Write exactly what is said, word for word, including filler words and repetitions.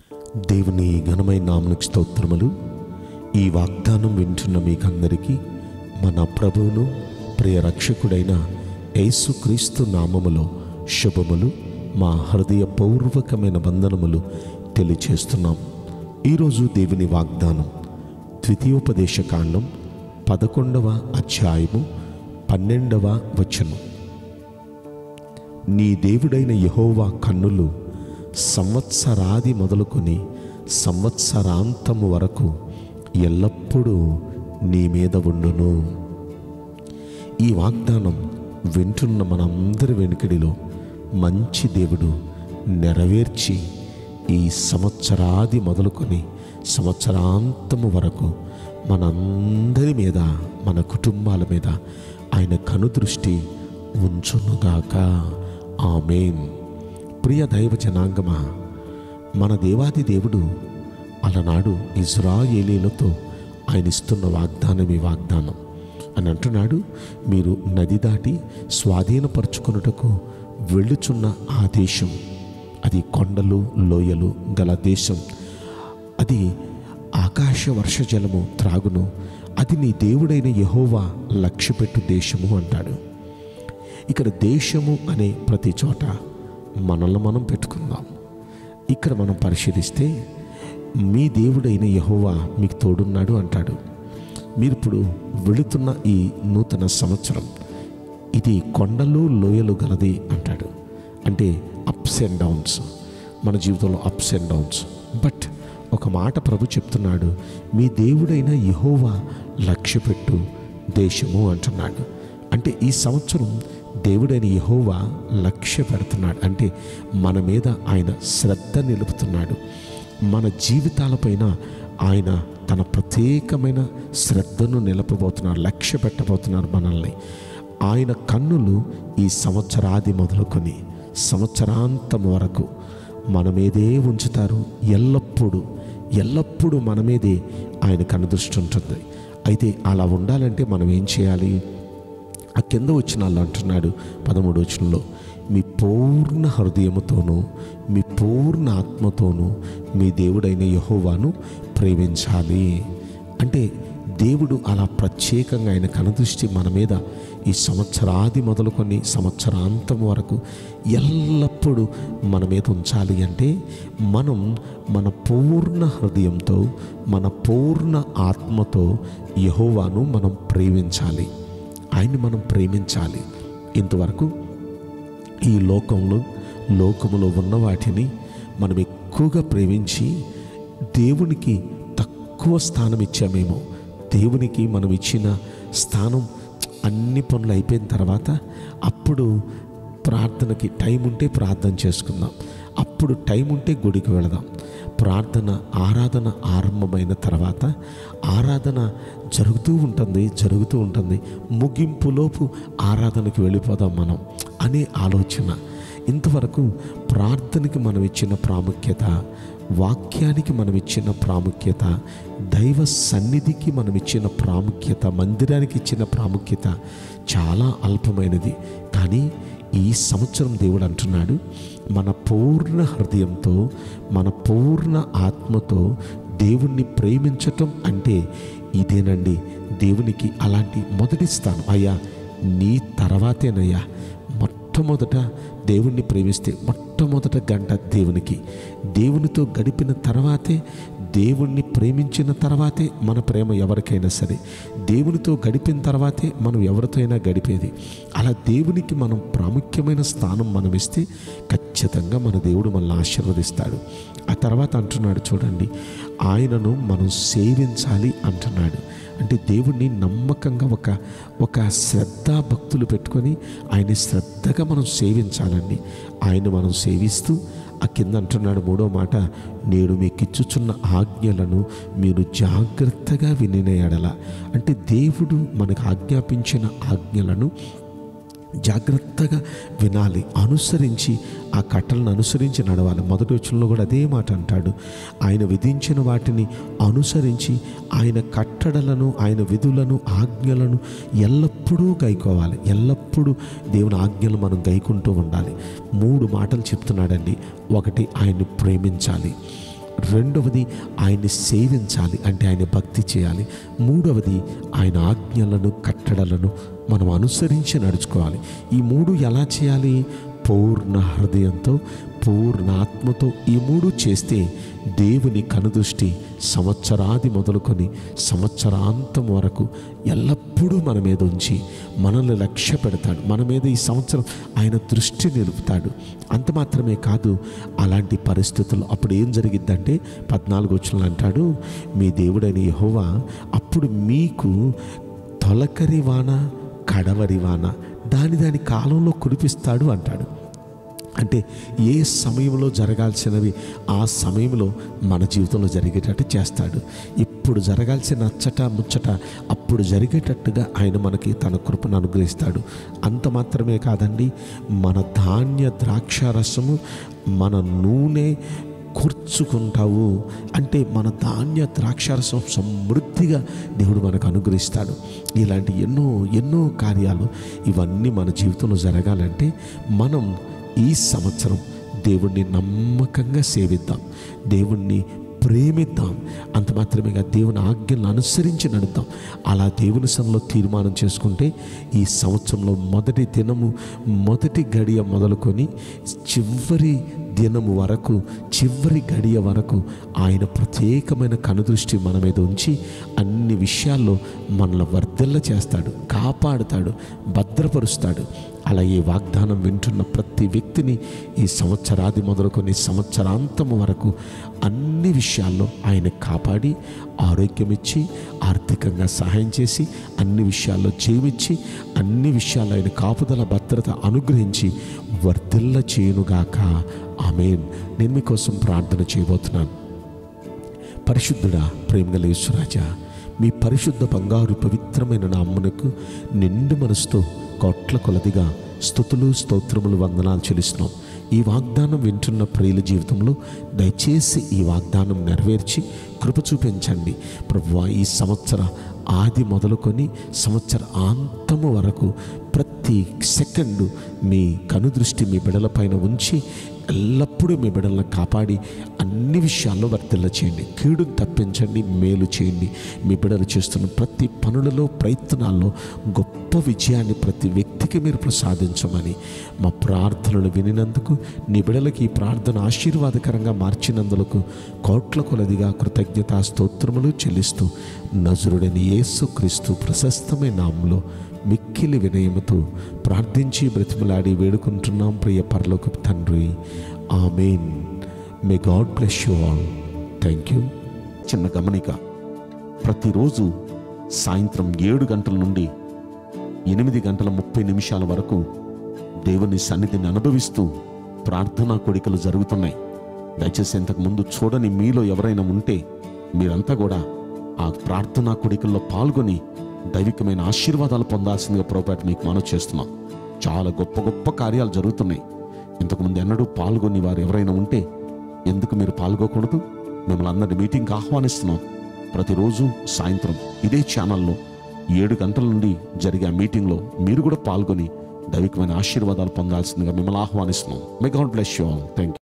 దేవుని ఘనమైన నామమునకు స్తోత్రములు. ఈ వాగ్దానం వింటున్న మీకందరికీ మన ప్రభువును ప్రియ రక్షకుడైన యేసుక్రీస్తు నామములో శుభములు, మా హృదయపూర్వకమైన వందనములు తెలియచేస్తున్నాం. ఈరోజు దేవుని వాగ్దానం ద్వితీయోపదేశ కాండం పదకొండవ అధ్యాయము పన్నెండవ వచనం. నీ దేవుడైన యెహోవా కన్నులు సంవత్సరాది మొదలుకొని సంవత్సరాంతము వరకు ఎల్లప్పుడూ నీ మీద ఉండును. ఈ వాగ్దానం వింటున్న మనందరి వెనుకడిలో మంచి దేవుడు నెరవేర్చి ఈ సంవత్సరాది మొదలుకొని సంవత్సరాంతము వరకు మనందరి మీద, మన కుటుంబాల మీద ఆయన కనుదృష్టి ఉంచునుగాక. ఆమేన్. ప్రియ దైవ జనాంగమా, మన దేవాది దేవుడు అలనాడు ఇజ్రాయేలీలతో ఆయన ఇస్తున్న వాగ్దానం ఈ వాగ్దానం అని అంటున్నాడు. మీరు నది దాటి స్వాధీనపరుచుకొనుటకు వెళ్ళుచున్న ఆ దేశం, అది కొండలు లోయలు గల దేశం, అది ఆకాశ వర్షజలము త్రాగును, అది నీ దేవుడైన యెహోవా లక్ష్యపెట్టు దేశము అంటాడు. ఇక్కడ దేశము అనే ప్రతి చోట మనల్ని మనం పెట్టుకుందాం. ఇక్కడ మనం పరిశీలిస్తే మీ దేవుడైన యెహోవా మీకు తోడున్నాడు అంటాడు. మీరు ఇప్పుడు వెళుతున్న ఈ నూతన సంవత్సరం ఇది కొండలు లోయలు గలది అంటాడు. అంటే అప్స్ అండ్ డౌన్స్, మన జీవితంలో అప్స్ అండ్ డౌన్స్. బట్ ఒక మాట ప్రభు చెప్తున్నాడు, మీ దేవుడైన యెహోవా లక్ష్యపెట్టు దేశము అంటున్నాడు. అంటే ఈ సంవత్సరం దేవుడైన యెహోవా లక్ష్య పెడుతున్నాడు. అంటే మన మీద ఆయన శ్రద్ధ నిలుపుతున్నాడు. మన జీవితాలపైన ఆయన తన ప్రత్యేకమైన శ్రద్ధను నిలపబోతున్నారు, లక్ష్య పెట్టబోతున్నారు మనల్ని. ఆయన కన్నులు ఈ సంవత్సరాది మొదలుకొని సంవత్సరాంతం వరకు మన మీదే ఉంచుతారు. ఎల్లప్పుడూ ఎల్లప్పుడూ మన మీదే ఆయన కనుదృష్టి ఉంటుంది. అయితే అలా ఉండాలంటే మనం ఏం చేయాలి? ఆ కింద వచ్చిన వాళ్ళు అంటున్నాడు పదమూడు వచనంలో, మీ పూర్ణ హృదయముతోనూ మీ పూర్ణ ఆత్మతోనూ మీ దేవుడైన యెహోవాను ప్రేమించాలి. అంటే దేవుడు అలా ప్రత్యేకంగా ఆయన కనుదృష్టి మన మీద ఈ సంవత్సరాది మొదలుకొని సంవత్సరాంతం వరకు ఎల్లప్పుడూ మన మీద ఉంచాలి. అంటే మనం మన పూర్ణ హృదయంతో మన పూర్ణ ఆత్మతో యెహోవాను మనం ప్రేమించాలి, ఆయన్ని మనం ప్రేమించాలి. ఇంతవరకు ఈ లోకంలో లోకములో ఉన్న వాటిని మనం ఎక్కువగా ప్రేమించి దేవునికి తక్కువ స్థానం ఇచ్చామేమో. దేవునికి మనం ఇచ్చిన స్థానం అన్ని పనులు అయిపోయిన తర్వాత అప్పుడు ప్రార్థనకి టైం ఉంటే ప్రార్థన చేసుకుందాం, అప్పుడు టైం ఉంటే గుడికి వెళదాం. ప్రార్థన ఆరాధన ఆరంభమైన తర్వాత ఆరాధన జరుగుతూ ఉంటుంది జరుగుతూ ఉంటుంది ముగింపులోపు ఆరాధనకి వెళ్ళిపోదాం మనం అనే ఆలోచన. ఇంతవరకు ప్రార్థనకి మనం ఇచ్చిన ప్రాముఖ్యత, వాక్యానికి మనం ఇచ్చిన ప్రాముఖ్యత, దైవ సన్నిధికి మనం ఇచ్చిన ప్రాముఖ్యత, మందిరానికి ఇచ్చిన ప్రాముఖ్యత చాలా అల్పమైనది. కానీ ఈ సంవత్సరం దేవుడు అంటున్నాడు, మన పూర్ణ హృదయంతో మన పూర్ణ ఆత్మతో దేవుణ్ణి ప్రేమించటం అంటే ఇదేనండి. దేవునికి అలాంటి మొదటి స్థానం. అయ్యా నీ తర్వాతేనయ్యా, మొట్టమొదట దేవుణ్ణి ప్రేమిస్తే మొట్టమొదట గంట దేవునికి, దేవునితో గడిపిన తర్వాతే, దేవుణ్ణి ప్రేమించిన తర్వాతే మన ప్రేమ ఎవరికైనా సరే, దేవునితో గడిపిన తర్వాతే మనం ఎవరితో అయినా గడిపేది. అలా దేవునికి మనం ప్రాముఖ్యమైన స్థానం మనం ఇస్తే ఖచ్చితంగా మన దేవుడు మనల్ని ఆశీర్వదిస్తాడు. ఆ తర్వాత అంటున్నాడు చూడండి, ఆయనను మనం సేవించాలి అంటున్నాడు. అంటే దేవుణ్ణి నమ్మకంగా ఒక ఒక శ్రద్ధ భక్తులు పెట్టుకొని ఆయన శ్రద్ధగా మనం సేవించాలండి. ఆయన మనం సేవిస్తూ ఆ కింద అంటున్నాడు మూడో మాట, నేడు మీకు ఇచ్చుచున్న ఆజ్ఞలను మీరు జాగ్రత్తగా వినిన ఎడల. అంటే దేవుడు మనకు ఆజ్ఞాపించిన ఆజ్ఞలను జాగ్రత్తగా వినాలి, అనుసరించి ఆ కట్టలను అనుసరించి నడవాలి. మొదటి వచనంలో కూడా అదే మాట అంటాడు, ఆయన విధించిన వాటిని అనుసరించి ఆయన కట్టడలను ఆయన విధులను ఆజ్ఞలను ఎల్లప్పుడూ గైకోవాలి. ఎల్లప్పుడూ దేవుని ఆజ్ఞలు మనం గైకుంటూ ఉండాలి. మూడు మాటలు చెప్తున్నాడండి. ఒకటి, ఆయన్ని ప్రేమించాలి. రెండవది ఆయన్ని సేవించాలి, అంటే ఆయన భక్తి చేయాలి. మూడవది ఆయన ఆజ్ఞలను కట్టడలను మనం అనుసరించి నడుచుకోవాలి. ఈ మూడు ఎలా చేయాలి? పూర్ణ హృదయంతో, పూర్ణ ఆత్మతో. ఈ మూడు చేస్తే దేవుని కనుదృష్టి సంవత్సరాది మొదలుకొని సంవత్సరాంతం వరకు ఎల్లప్పుడూ మన మీద ఉంచి మనల్ని లక్ష్య పెడతాడు. మన మీద ఈ సంవత్సరం ఆయన దృష్టి నిలుపుతాడు. అంత మాత్రమే కాదు, అలాంటి పరిస్థితుల్లో అప్పుడు ఏం జరిగిద్దంటే పద్నాలుగు వచనంలో అంటాడు, మీ దేవుడైన యెహోవా అప్పుడు మీకు తొలకరి వాన కడవరి వాన దాని దాని కాలంలో కురిపిస్తాడు అంటాడు. అంటే ఏ సమయంలో జరగాల్సినవి ఆ సమయంలో మన జీవితంలో జరిగేటట్టు చేస్తాడు. ఇప్పుడు జరగాల్సిన అచ్చట ముచ్చట అప్పుడు జరిగేటట్టుగా ఆయన మనకి తన కృపను అనుగ్రహిస్తాడు. అంత మాత్రమే కాదండి, మన ధాన్య ద్రాక్షారసము, మన నూనె కూర్చుకుంటావు. అంటే మన ధాన్య ద్రాక్షారసం సమృద్ధిగా దేవుడు మనకు అనుగ్రహిస్తాడు. ఇలాంటి ఎన్నో ఎన్నో కార్యాలు ఇవన్నీ మన జీవితంలో జరగాలంటే మనం ఈ సంవత్సరం దేవుణ్ణి నమ్మకంగా సేవిద్దాం, దేవుణ్ణి ప్రేమిద్దాం. అంత మాత్రమే కాదు, దేవుని ఆజ్ఞలను అనుసరించి నడుద్దాం. అలా దేవుని సన్నిధిలో తీర్మానం చేసుకుంటే ఈ సంవత్సరంలో మొదటి దినము మొదటి గడియ మొదలుకొని చివరి దినము వరకు, చివరి గడియ వరకు ఆయన ప్రత్యేకమైన కనుదృష్టి మన మీద ఉంచి అన్ని విషయాల్లో మనల్ని వర్ధిల్ల చేస్తాడు, కాపాడుతాడు, భద్రపరుస్తాడు. అలా ఈ వాగ్దానం వింటున్న ప్రతి వ్యక్తిని ఈ సంవత్సరాది మొదలుకొని సంవత్సరాంతము వరకు అన్ని విషయాల్లో ఆయన కాపాడి ఆరోగ్యం ఇచ్చి ఆర్థికంగా సహాయం చేసి అన్ని విషయాల్లో జీవించి అన్ని విషయాల్లో ఆయన కాపుదల భద్రత అనుగ్రహించి వర్ధిల్ల చేయునుగాక. ఆమేన్. నేను మీకోసం ప్రార్థన చేయబోతున్నాను. పరిశుద్ధుడా, ప్రేమగల యేసురాజా, మీ పరిశుద్ధ బంగారు పవిత్రమైన నామమునకు నిండు మనసుతో కోట్ల కొలదిగా స్తుతులు స్తోత్రములు వందనాలు చెల్లిస్తున్నాం. ఈ వాగ్దానం వింటున్న ప్రియుల జీవితంలో దయచేసి ఈ వాగ్దానం నెరవేర్చి కృప చూపించండి ప్రభువా. ఈ సంవత్సర ఆది మొదలుకొని సంవత్సర అంతము వరకు ప్రతి సెకండు మీ కనుదృష్టి మీ బిడలపైన ఉంచి ఎల్లప్పుడూ మీ బిడలను కాపాడి అన్ని విషయాల్లో వర్తిల్ల చేయండి. కీడును తప్పించండి, మేలు చేయండి. మీ బిడలు చేస్తున్న ప్రతి పనులలో ప్రయత్నాల్లో గొప్ప విజయాన్ని ప్రతి వ్యక్తికి మీరు ప్రసాదించమని మా ప్రార్థనలు వినినందుకు, నీ బిడలకి ఈ ప్రార్థన ఆశీర్వాదకరంగా మార్చినందులకు కోట్ల కొలదిగా కృతజ్ఞతా స్తోత్రములు చెల్లిస్తూ నజరుడైన యేసుక్రీస్తు ప్రశస్తమైన నామములో మిక్కిలి వినయముతో ప్రార్థించి బ్రతిమలాడి వేడుకుంటున్నాం ప్రియ పరలోకపు తండ్రి. Amen. May God bless you all. Thank you. చిన్న గమనిక, ప్రతిరోజు సాయంత్రం ఏడు గంటల నుండి ఎనిమిది గంటల ముప్పై నిమిషాల వరకు దేవుని సన్నిధిని అనుభవిస్తూ ప్రార్థనా కోడికలు జరుగుతున్నాయి. దయచేసి ఇంతకు ముందు చూడని మీలో ఎవరైనా ఉంటే మీరంతా కూడా ఆ ప్రార్థనా కోడికల్లో పాల్గొని దైవికమైన ఆశీర్వాదాలు పొందాల్సిందిగా ప్రభుపేట మీకు మనవి చేస్తున్నాం. చాలా గొప్ప గొప్ప కార్యాలు జరుగుతున్నాయి. ఇంతకుముందు ఎన్నడూ పాల్గొని వారు ఎవరైనా ఉంటే ఎందుకు మీరు పాల్గొకూడదు? మిమ్మల్ని అందరినీ మీటింగ్కి ఆహ్వానిస్తున్నాం. ప్రతిరోజు సాయంత్రం ఇదే ఛానల్లో ఏడు గంటల నుండి జరిగే మీటింగ్లో మీరు కూడా పాల్గొని దైవికమైన ఆశీర్వాదాలు పొందాల్సిందిగా మిమ్మల్ని ఆహ్వానిస్తున్నాం. May God bless you all. Thank you.